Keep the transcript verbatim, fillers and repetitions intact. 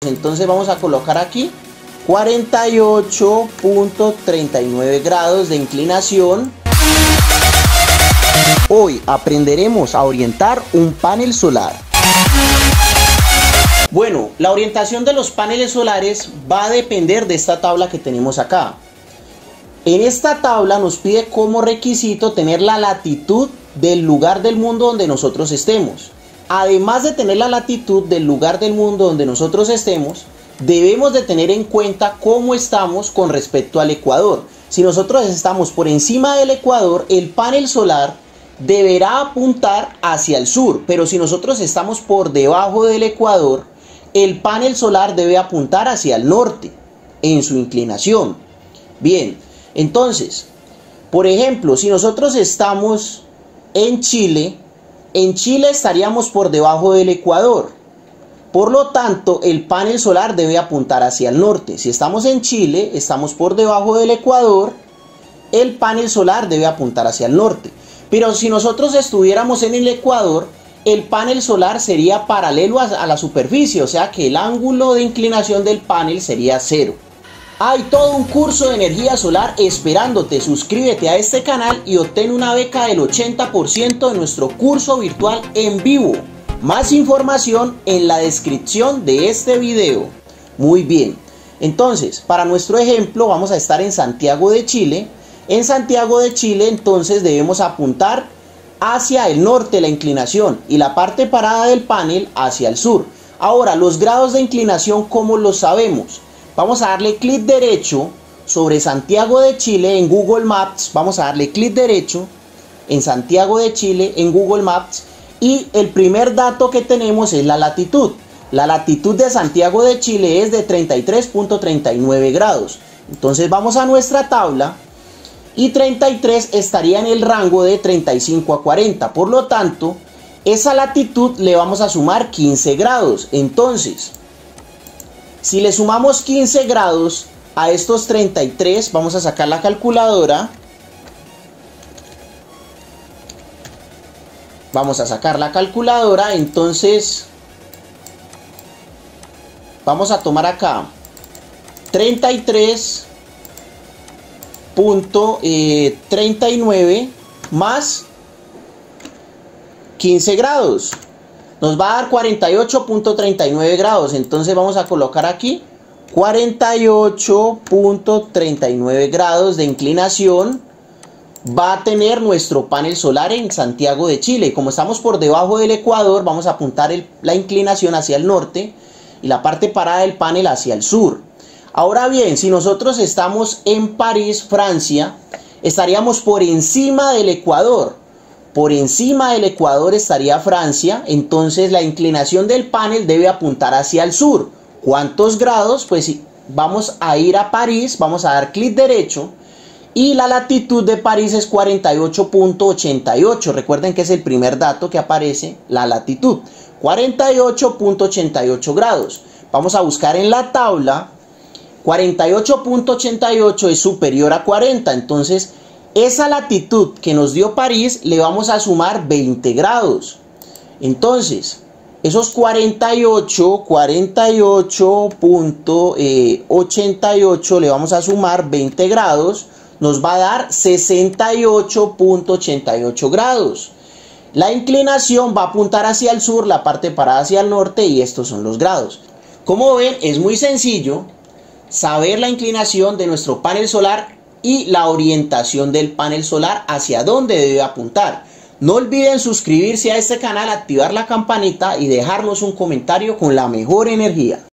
Entonces vamos a colocar aquí cuarenta y ocho punto treinta y nueve grados de inclinación. Hoy aprenderemos a orientar un panel solar. Bueno, la orientación de los paneles solares va a depender de esta tabla que tenemos acá. En esta tabla nos pide como requisito tener la latitud del lugar del mundo donde nosotros estemos. Además de tener la latitud del lugar del mundo donde nosotros estemos, debemos de tener en cuenta cómo estamos con respecto al ecuador. Si nosotros estamos por encima del ecuador, el panel solar deberá apuntar hacia el sur, pero si nosotros estamos por debajo del ecuador, el panel solar debe apuntar hacia el norte en su inclinación. Bien, entonces, por ejemplo, si nosotros estamos en Chile, en Chile estaríamos por debajo del ecuador. Por lo tanto, el panel solar debe apuntar hacia el norte. Si estamos en Chile, estamos por debajo del ecuador, el panel solar debe apuntar hacia el norte. Pero si nosotros estuviéramos en el ecuador, el panel solar sería paralelo a la superficie, o sea que el ángulo de inclinación del panel sería cero. Hay todo un curso de energía solar esperándote. Suscríbete a este canal y obtén una beca del ochenta por ciento de nuestro curso virtual en vivo. Más información en la descripción de este video. Muy bien, entonces para nuestro ejemplo vamos a estar en Santiago de Chile. En Santiago de Chile entonces debemos apuntar hacia el norte la inclinación y la parte parada del panel hacia el sur. Ahora, los grados de inclinación, ¿cómo los sabemos? Vamos a darle clic derecho sobre Santiago de Chile en Google Maps. Vamos a darle clic derecho en Santiago de Chile en Google Maps. Y el primer dato que tenemos es la latitud. La latitud de Santiago de Chile es de treinta y tres punto treinta y nueve grados. Entonces vamos a nuestra tabla y treinta y tres estaría en el rango de treinta y cinco a cuarenta. Por lo tanto, esa latitud le vamos a sumar quince grados. Entonces, si le sumamos quince grados a estos treinta y tres, vamos a sacar la calculadora. Vamos a sacar la calculadora, entonces vamos a tomar acá treinta y tres punto treinta y nueve más quince grados. Nos va a dar cuarenta y ocho punto treinta y nueve grados, entonces vamos a colocar aquí cuarenta y ocho punto treinta y nueve grados de inclinación. Va a tener nuestro panel solar en Santiago de Chile. Como estamos por debajo del ecuador, vamos a apuntar el, la inclinación hacia el norte y la parte parada del panel hacia el sur. Ahora bien, si nosotros estamos en París, Francia, estaríamos por encima del ecuador. Por encima del ecuador estaría Francia, entonces la inclinación del panel debe apuntar hacia el sur. ¿Cuántos grados? Pues vamos a ir a París, vamos a dar clic derecho. Y la latitud de París es cuarenta y ocho punto ochenta y ocho. Recuerden que es el primer dato que aparece, la latitud. cuarenta y ocho punto ochenta y ocho grados. Vamos a buscar en la tabla. cuarenta y ocho punto ochenta y ocho es superior a cuarenta. Entonces, esa latitud que nos dio París le vamos a sumar veinte grados. Entonces, esos cuarenta y ocho, cuarenta y ocho punto ochenta y ocho le vamos a sumar veinte grados. Nos va a dar sesenta y ocho punto ochenta y ocho grados. La inclinación va a apuntar hacia el sur, la parte parada hacia el norte y estos son los grados. Como ven, es muy sencillo saber la inclinación de nuestro panel solar y la orientación del panel solar hacia dónde debe apuntar. No olviden suscribirse a este canal, activar la campanita y dejarnos un comentario con la mejor energía.